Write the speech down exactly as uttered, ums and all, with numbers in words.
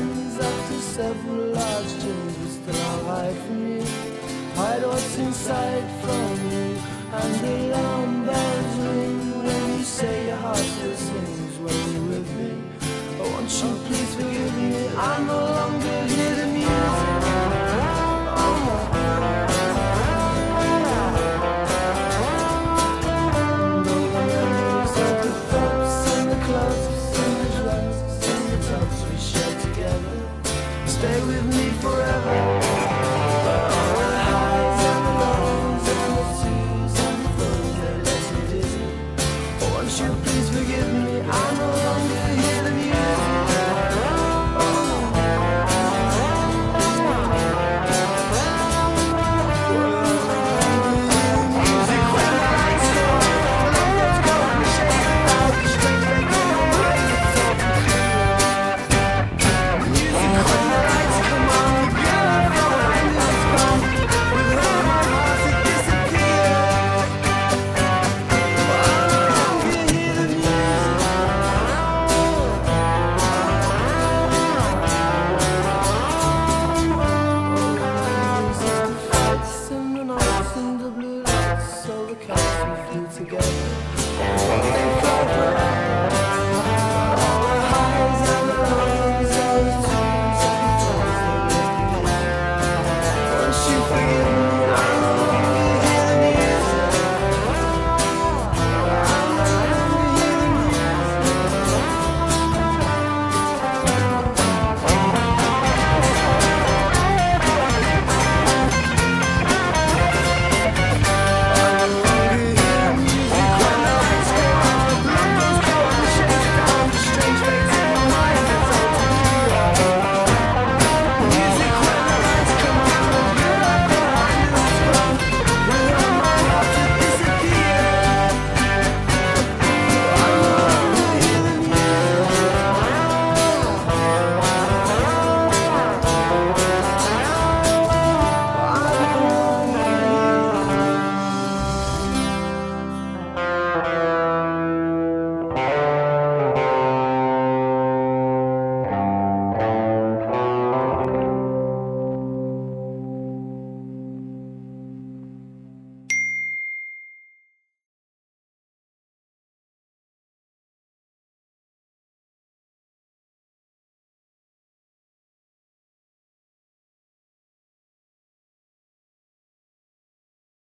friends after several large gins. We still all hide from you, hide what's inside from you. And the alarm bells ring when you say your heart still sings when you're with me. Oh, won't you please forgive me, I'm no longer here to music. Oh no. And all the memories of the pubs and the clubs and the drugs and the tubs we shared together stay with me forever.